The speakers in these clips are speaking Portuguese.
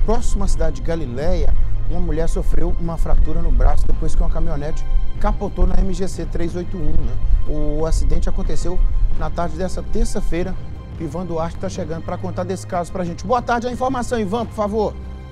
próximo à cidade de Galileia, uma mulher sofreu uma fratura no braço depois que uma caminhonete capotou na MGC 381, né? O acidente aconteceu na tarde dessa terça-feira. Ivan Duarte está chegando para contar desse caso para a gente. Boa tarde, a informação, Ivan, por favor.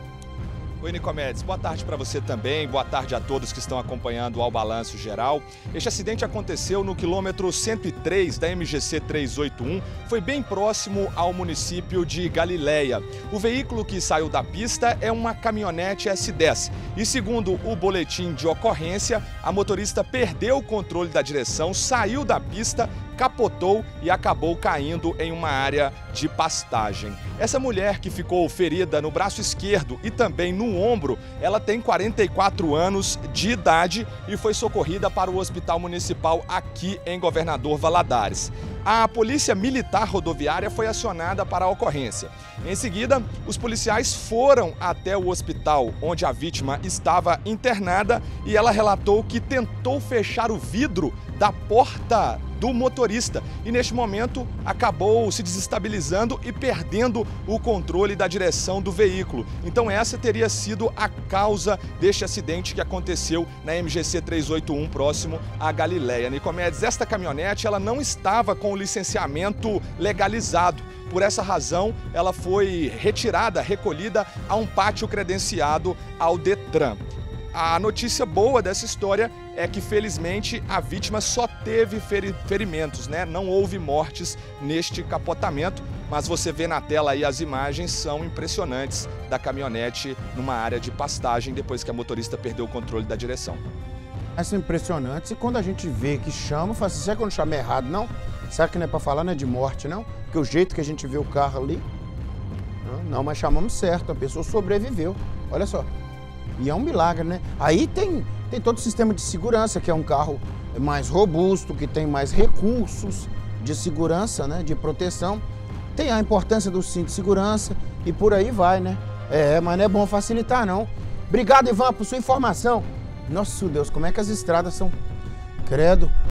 Oi, Nicomedes, boa tarde para você também, boa tarde a todos que estão acompanhando ao Balanço Geral. Este acidente aconteceu no quilômetro 103 da MGC 381, foi bem próximo ao município de Galileia. O veículo que saiu da pista é uma caminhonete S10 e, segundo o boletim de ocorrência, a motorista perdeu o controle da direção, saiu da pista, capotou e acabou caindo em uma área de pastagem. Essa mulher que ficou ferida no braço esquerdo e também no ombro, ela tem 44 anos de idade e foi socorrida para o Hospital Municipal aqui em Governador Valadares. A Polícia Militar Rodoviária foi acionada para a ocorrência. Em seguida, os policiais foram até o hospital onde a vítima estava internada e ela relatou que tentou fechar o vidro da porta do motorista e neste momento acabou se desestabilizando e perdendo o controle da direção do veículo. Então essa teria sido a causa deste acidente que aconteceu na MGC 381 próximo a Galileia. Nicomedes, esta caminhonete ela não estava com o licenciamento legalizado. Por essa razão, ela foi retirada, recolhida a um pátio credenciado ao Detran. A notícia boa dessa história é que, felizmente, a vítima só teve ferimentos, né? Não houve mortes neste capotamento, mas você vê na tela aí as imagens são impressionantes da caminhonete numa área de pastagem depois que a motorista perdeu o controle da direção. São impressionantes e quando a gente vê que chama, fala assim, será que eu não chamei errado, não? Será que não é para falar, não é de morte, não? Porque o jeito que a gente vê o carro ali, não, mas chamamos certo, a pessoa sobreviveu, olha só. E é um milagre, né? Aí tem todo o sistema de segurança, que é um carro mais robusto, que tem mais recursos de segurança, né? De proteção. Tem a importância do cinto de segurança e por aí vai, né? Mas não é bom facilitar, não. Obrigado, Ivan, por sua informação. Nossa Deus, como é que as estradas são... Credo.